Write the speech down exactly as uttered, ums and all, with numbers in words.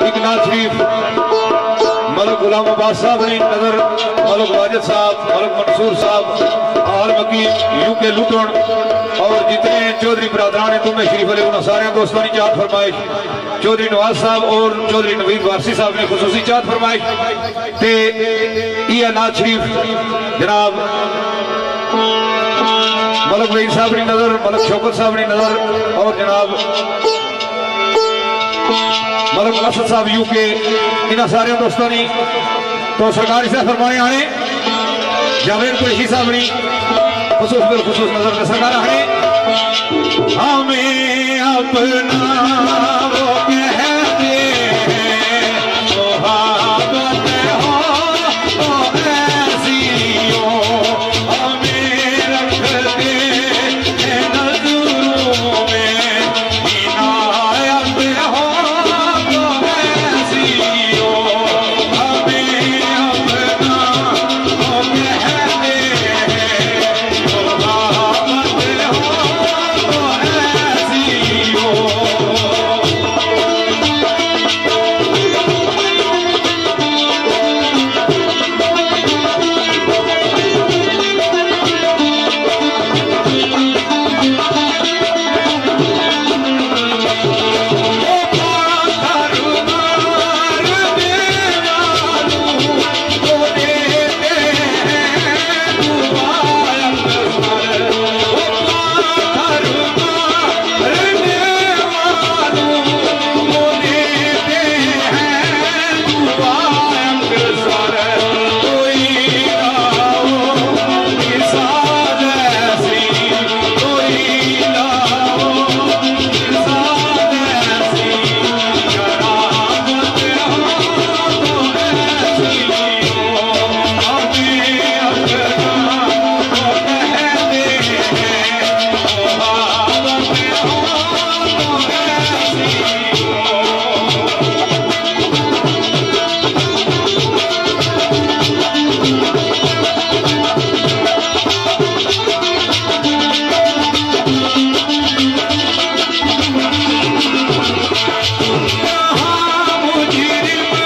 एक नाथ शरीफ मलक गुलाम अब्बास साहब ने नजर, मलक वाजिद साहब, मलक मंसूर साहब, आल मकी यूके लुटन और जितने चौधरी बरादरान ने तुम्हें शरीफ अली उन्होंने सारे दोस्तों ने चाहत फरमाइश, चौधरी नवाज साहब और चौधरी नवीद वारसी साहब ने खुसूसी चाहत फरमाइश ते यह नाथ शरीफ जनाब मलक वहीद साहब ने नजर, मलक शौकत साहब ने नजर और जनाब मलक असद साहब यूके इन सारे दोस्तों ने तो सरकार से फरमाने आने जावेद कुरैशी साहब ने खुसूस बिल खुसूस नजर में सरकार आने हमें अपना वो कहते हैं मोहब्बत हो तो ऐसी हो हमें रखते हैं नजरों में इनायत हो तो ऐसी हो हमें अपना वो कहते हैं मोहब्बत हो तो ऐसी हो। यहाँ मुजरिम